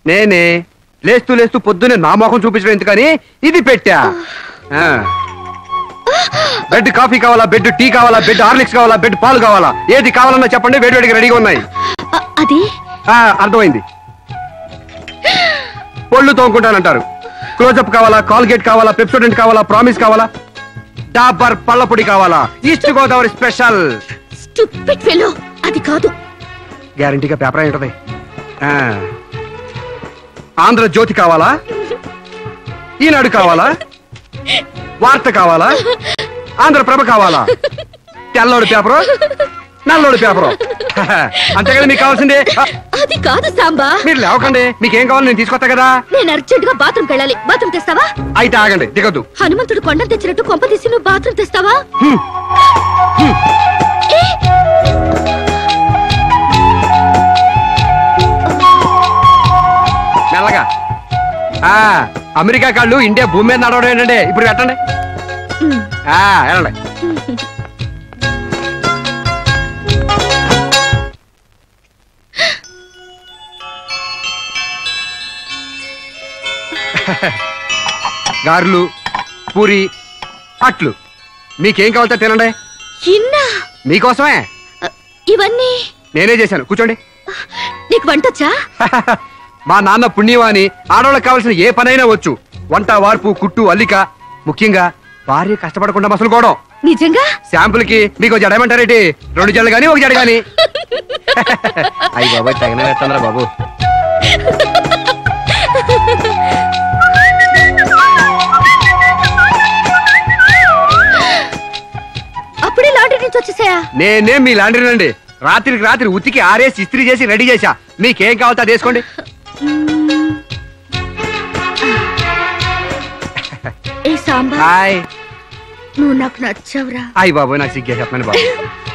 నేనే లేస్తూ లేస్తూ పొద్దునే నా మొహం చూపించడం ఎందుకని ఇది పెట్టా. బెడ్ కాఫీ కావాలా, బెడ్ టీ కావాలా, బెడ్ హార్లిక్స్ కావాలా, బెడ్ పాలు కావాలా, ఏది కావాలన్నా చెప్పండి, వేడివేడిగా రెడీగా ఉన్నాయి. అది అర్థమైంది. పళ్ళు తోముకుంటానంటారు. క్లోజప్ కావాలా, కాల్గేట్ కావాలా, పెప్సోడెంట్ కావాలా, ప్రామిస్ కావాలా, డాబర్ పళ్ళ పొడి కావాలా, east Godavari special. Stupid fellow, అది కాదు. గ్యారంటీగా పేపర్ అయి ఉంటది. ఆంధ్రజ్యోతి కావాలా, ఈనాడు కావాలా, వార్త కావాలా, ఆంధ్రప్రభ కావాలా, తెల్లోడు పేపరు, నల్లోడు పేపరు, అంతేగాని మీకు కావాల్సిందే. అది కాదు సాంబా. మీరు లేవకండి, మీకేం కావాలి నేను తీసుకొస్తా కదా. నేను అర్జెంట్ గా బాత్రూమ్ వెళ్ళాలి. బాత్రూమ్ తెస్తావా? అయితే ఆగండి, దిగద్దు. హనుమంతుడు కొండ తెచ్చినట్టు కొంప తీసి నువ్వు బాత్రూమ్ తెస్తావా? మెల్లగా. అమెరికా కాళ్ళు ఇండియా భూమి మీద నడవడం ఏంటండి. ఇప్పుడు పెట్టండి. వెళ్ళండి. గారెలు, పూరి, అట్లు మీకేం కావాలితే తినండి. మీకోసమే ఇవన్నీ నేనే చేశాను. కూర్చోండి. నీకు వంటొచ్చా? మా నాన్న పుణ్యవాణి, ఆడవాళ్ళకి కావాల్సిన ఏ పనైనా వచ్చు. వంట, వార్పు, కుట్టు, అల్లిక, ముఖ్యంగా భార్య కష్టపడకుండా మసలుకోవడం. నిజంగా? శాంపుల్ కి మీకు జడమంటారేటి? 2 జడలు గాని 1 జడ గాని. అయ్యి బాబాయ్ తగిన వేస్తాంద్రా బాబు. అప్పుడే లాండ్రీ నుంచి వచ్చేసాయా? నేనే మీ లాండ్రీనండి. రాత్రికి రాత్రి ఉతికి ఆరేసి ఇస్త్రీ చేసి రెడీ చేశా. మీకేం కావాలో అది వేసుకోండి. ఏ సాంబా, హాయ్. నువ్వు నాకు నచ్చావురా. అయ్యి బాబు నాకు సిగ్గే చెప్పండి బాబు.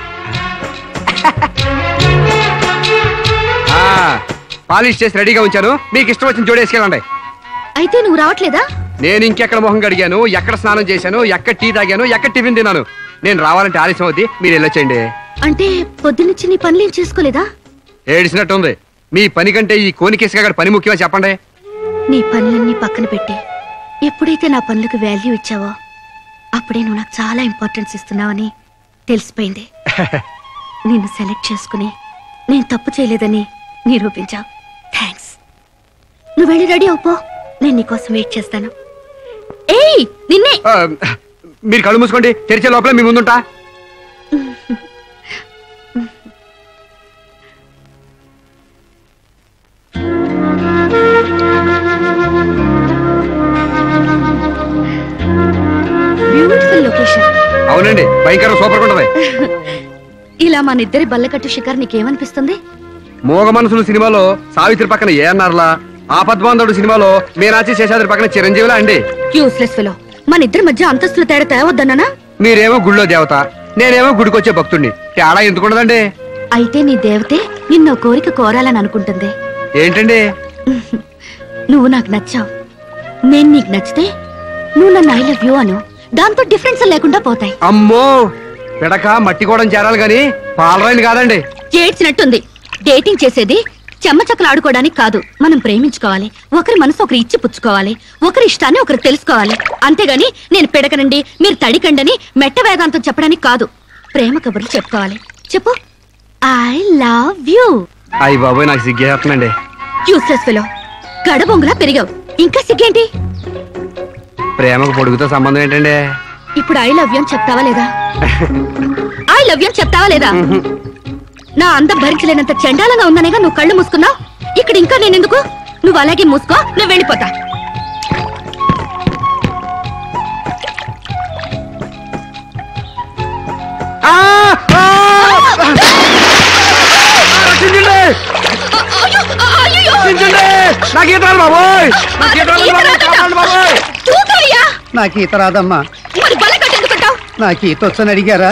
పాలిష్ చేసి రెడీగా ఉంచాను. మీకు ఇష్టం వచ్చిన జోడేసుకెళ్ళండి. అయితే నువ్వు రావట్లేదా? నేను ఇంకెక్కడ మొహం కడిగాను, ఎక్కడ స్నానం చేశాను, ఎక్కడ టీ తాగాను, ఎక్కడ టిఫిన్ తిన్నాను. నేను రావాలంటే ఆలస్యం అవుద్ది. మీరు వెళ్ళొచ్చండి. అంటే పొద్దున్నుంచి నీ పనులేం చేసుకోలేదా? ఏడిసినట్టుంది. మీ పని కంటే ఈ కోనికేసుగా పని ముఖ్యమా చెప్పండి. నీ పనులన్నీ పక్కన పెట్టి ఎప్పుడైతే నా పనులకు వాల్యూ ఇచ్చావో అప్పుడే నువ్వు నాకు చాలా ఇంపార్టెన్స్ ఇస్తున్నావని తెలిసిపోయింది. నిన్ను సెలెక్ట్ చేసుకుని నేను తప్పు చేయలేదని నిరూపించావు. థ్యాంక్స్. నువ్వు వెళ్ళి రెడీ అవుపో, నేను నీకోసం వెయిట్ చేస్తాను. ఏయ్ నిన్నే. మీరు కళ్ళు మూసుకోండి, తెరిచే లోపల మీ ముందుంటా. Beautiful location. అవునండి, భయంకర సూపర్ ఉంటది. ఇలా మన ఇద్దరి బల్లకట్టు షికార్ నీకేమనిపిస్తుంది? మోగ మనసులు సినిమాలో సావిత్రి పక్కన ఏఎన్ఆర్లా, ఆపద్బాంధవుడు సినిమాలో మీనాచి శేషాద్రి పక్కన చిరంజీవిలా అండి. Useless fellow. మన ఇద్దరి మధ్య అంతస్తుల తేడా తేవద్దన్నా? మీరేమో గుళ్ళో దేవత, నేనేమో గుడికొచ్చే భక్తుడిని. తేడా ఎందుకుండదండి? అయితే నీ దేవతే నిన్నో కోరిక కోరాలని అనుకుంటుంది. ఏంటండి? నువ్వు నాకు నచ్చావు, నేను నీకు నచ్చితే నువ్వు నన్ను ఐ లవ్ యూ అను. దాంతో డిఫరెన్స్ లేకుండా పోతాయి. అమ్మో, పిడక మట్టి కూడా చేరాలి గాని పాలరాయిని కాదండి. ఏడ్చినట్టుంది. డేటింగ్ చేసేది చెమ్మచక్కలు ఆడుకోవడానికి కాదు. మనం ప్రేమించుకోవాలి, ఒకరి మనసు ఒకరు ఇచ్చి పుచ్చుకోవాలి, ఒకరి ఇష్టాన్ని ఒకరు తెలుసుకోవాలి. అంతేగాని నేను పిడకనండి మీరు తడికండని మెట్ట వేదాంతం చెప్పడానికి కాదు. ప్రేమ కబుర్లు చెప్పుకోవాలి. చెప్పు, ఐ లవ్ యూ. అయ్యి బాబోయ్, నాకు సిగ్గేస్తుందండి. Useless fellow. గడబొంగులా పెరిగావు, ఇంకా సిగ్గేంటి? ప్రేమకు పొడుగుతో సంబంధం ఏంటండి? ఇప్పుడు ఐ లవ్ యూ అని చెప్తావా లేదా? ఐ లవ్ యూ అని చెప్తావా లేదా? నా అందం భరించలేనంత చండాలంగా ఉందనేగా నువ్వు కళ్ళు మూసుకున్నావు. ఇక్కడ ఇంకా నేనెందుకు? నువ్వు అలాగే మూసుకో, నువ్వు వెళ్ళిపోతా. నాకు ఈత రాదమ్మా. నాకు ఈత వచ్చని అడిగారా?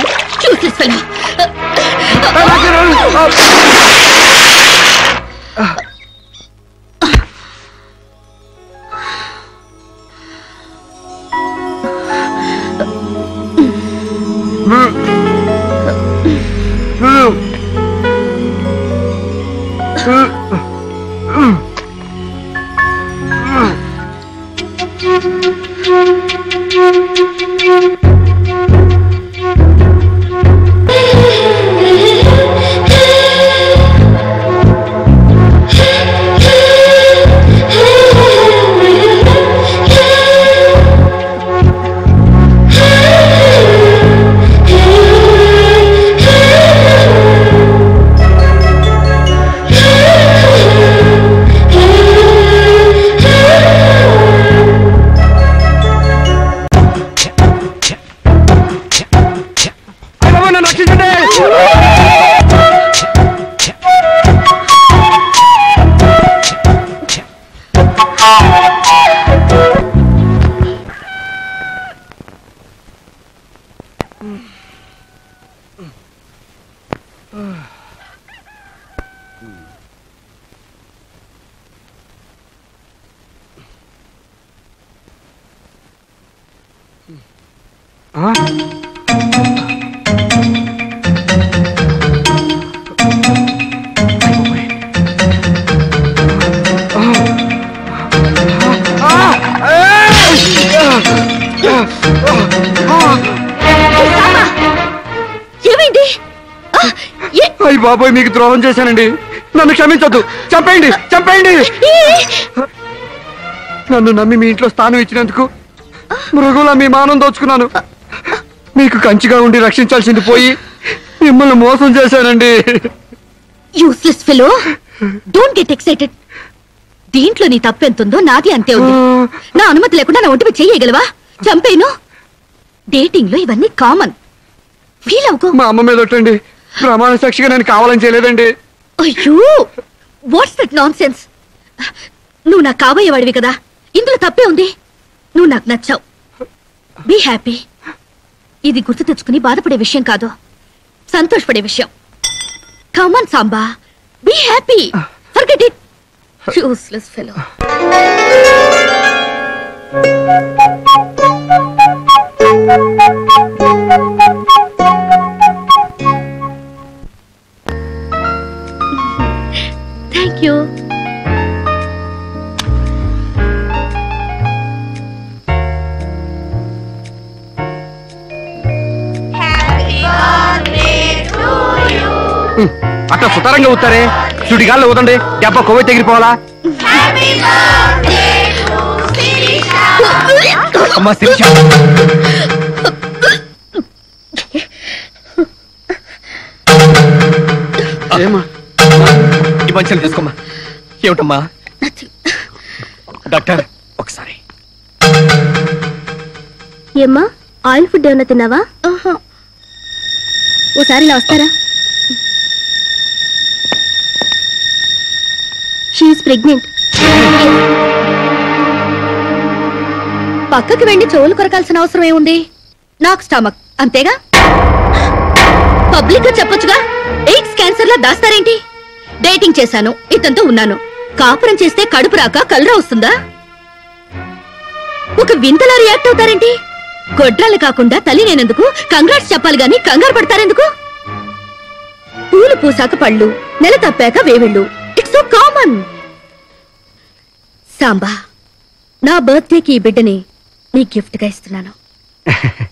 అయ్యి బాబోయ్, మీకు ద్రోహం చేశానండి. నన్ను క్షమించొద్దు. చంపేయండి, చంపేయండి. నన్ను నమ్మి మీ ఇంట్లో స్థానం ఇచ్చినందుకు మృగులా మీ మానం దోచుకున్నాను. మీకు కంచిగా ఉండి రక్షించాల్సింది పోయి మిమ్మల్ని మోసం చేశానండి. Useless fellow, don't get excited. దీంట్లో నీ తప్పెంతుందో నాది అంతే ఉంది. నా అనుమతి లేకుండా నా ఒంటిపై చేయగలవా? చంపేను. డేటింగ్ లో ఇవన్నీ కామన్. ఫీల్ అవుకో. మా అమ్మ మీద ఒట్టండి. ప్రమాణ సాక్షిగా నేను కావాలని చేయలేదండి. అయ్యో, వాట్స్ దట్ నాన్ సెన్స్? నువ్వు నాకు కాబోయేవాడివి కదా, ఇందులో తప్పే ఉంది. నువ్వు నాకు నచ్చావు. Be happy. ఇది గుర్తు తెచ్చుకుని బాధపడే విషయం కాదు, సంతోషపడే విషయం. Come on Samba, be happy. Forget it. Useless fellow. Thank you. అట్లా సుతారంగా ఊతారే. సుడిగాల్లో ఊదండి, దెబ్బ కొవ్వై తెగిరిపోవాలా? అమ్మా శిరీష, ఈ మంచిని తీసుకోమ్మా. ఏమిటమ్మా? డాక్టర్ ఒకసారి. ఏమ్మా, ఆయిల్ ఫుడ్ ఏమన్నా తిన్నావా? ఓసారి ఇలా వస్తారా? She is pregnant. పక్కకి వెండి చెవులు కొరకాల్సిన అవసరం ఏముంది? నాకు స్టమక్, అంతేగా. పబ్లిక్ గా చెప్పొచ్చుగా. ఎయిడ్స్ క్యాన్సర్ లా దాస్తారేంటి? డేటింగ్ చేశాను, ఇతనితో ఉన్నాను. కాపురం చేస్తే కడుపు రాక కలరా వస్తుందా? ఒక వింతలా రియాక్ట్ అవుతారేంటి? గొడ్రాలు కాకుండా తల్లి నేనందుకు కంగ్రాట్స్ చెప్పాలి గాని కంగారు పడతారెందుకు? పూలు పూసాక పళ్ళు, నెల తప్పాక వేవిళ్ళు. It's so common. సాంబా, నా బర్త్డేకి ఈ బిడ్డని నీ గిఫ్ట్ గా ఇస్తున్నాను.